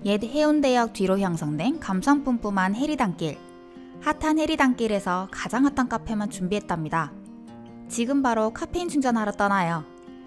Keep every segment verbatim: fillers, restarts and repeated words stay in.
옛 해운대역 뒤로 형성된 감성 뿜뿜한 해리단길. 핫한 해리단길에서 가장 핫한 카페만 준비했답니다. 지금 바로 카페인 충전하러 떠나요.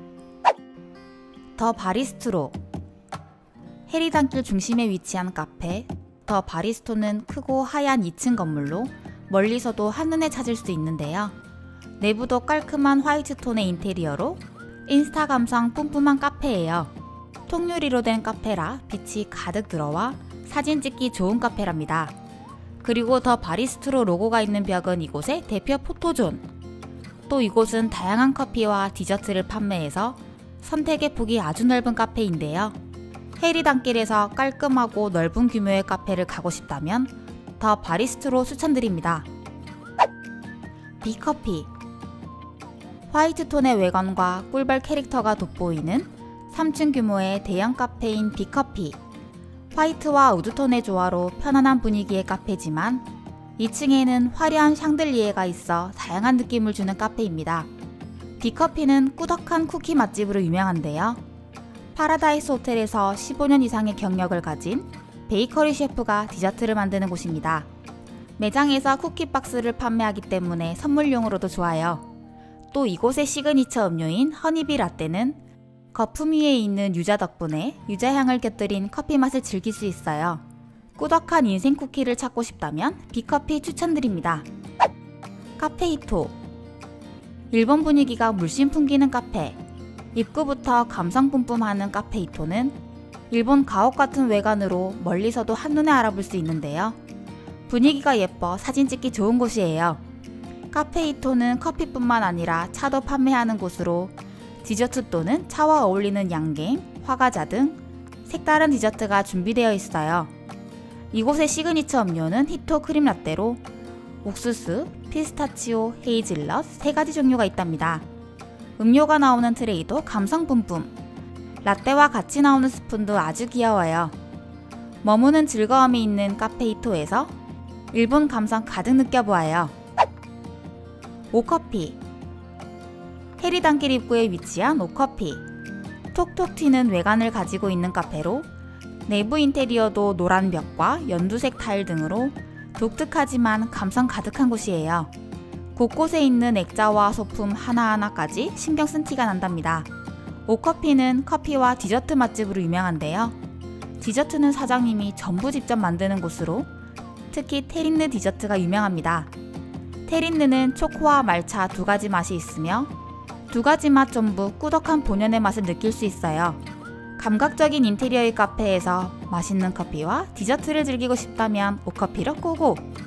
더 바리스트로. 해리단길 중심에 위치한 카페 더 바리스토는 크고 하얀 이 층 건물로 멀리서도 한눈에 찾을 수 있는데요. 내부도 깔끔한 화이트 톤의 인테리어로 인스타 감성 뿜뿜한 카페예요. 통유리로 된 카페라 빛이 가득 들어와 사진 찍기 좋은 카페랍니다. 그리고 더 바리스트로 로고가 있는 벽은 이곳의 대표 포토존. 또 이곳은 다양한 커피와 디저트를 판매해서 선택의 폭이 아주 넓은 카페인데요. 해리단길에서 깔끔하고 넓은 규모의 카페를 가고 싶다면 더 바리스트로 추천드립니다. 비커피. 화이트 톤의 외관과 꿀벌 캐릭터가 돋보이는 삼 층 규모의 대형 카페인 비커피. 화이트와 우드톤의 조화로 편안한 분위기의 카페지만 이 층에는 화려한 샹들리에가 있어 다양한 느낌을 주는 카페입니다. 비커피는 꾸덕한 쿠키 맛집으로 유명한데요. 파라다이스 호텔에서 십오 년 이상의 경력을 가진 베이커리 셰프가 디저트를 만드는 곳입니다. 매장에서 쿠키 박스를 판매하기 때문에 선물용으로도 좋아요. 또 이곳의 시그니처 음료인 허니비 라떼는 거품 위에 있는 유자 덕분에 유자향을 곁들인 커피 맛을 즐길 수 있어요. 꾸덕한 인생 쿠키를 찾고 싶다면 비커피 추천드립니다. 카페히토. 일본 분위기가 물씬 풍기는 카페. 입구부터 감성 뿜뿜하는 카페히토는 일본 가옥 같은 외관으로 멀리서도 한눈에 알아볼 수 있는데요. 분위기가 예뻐 사진 찍기 좋은 곳이에요. 카페히토는 커피뿐만 아니라 차도 판매하는 곳으로 디저트 또는 차와 어울리는 양갱, 화과자 등 색다른 디저트가 준비되어 있어요. 이곳의 시그니처 음료는 히토 크림 라떼로 옥수수, 피스타치오, 헤이즐넛 세 가지 종류가 있답니다. 음료가 나오는 트레이도 감성 뿜뿜. 라떼와 같이 나오는 스푼도 아주 귀여워요. 머무는 즐거움이 있는 카페히토에서 일본 감성 가득 느껴보아요. 오커피. 해리단길 입구에 위치한 오커피. 톡톡 튀는 외관을 가지고 있는 카페로 내부 인테리어도 노란 벽과 연두색 타일 등으로 독특하지만 감성 가득한 곳이에요. 곳곳에 있는 액자와 소품 하나하나까지 신경 쓴 티가 난답니다. 오커피는 커피와 디저트 맛집으로 유명한데요. 디저트는 사장님이 전부 직접 만드는 곳으로 특히 테린느 디저트가 유명합니다. 테린느는 초코와 말차 두 가지 맛이 있으며 두 가지 맛 전부 꾸덕한 본연의 맛을 느낄 수 있어요. 감각적인 인테리어의 카페에서 맛있는 커피와 디저트를 즐기고 싶다면 오커피로 고고!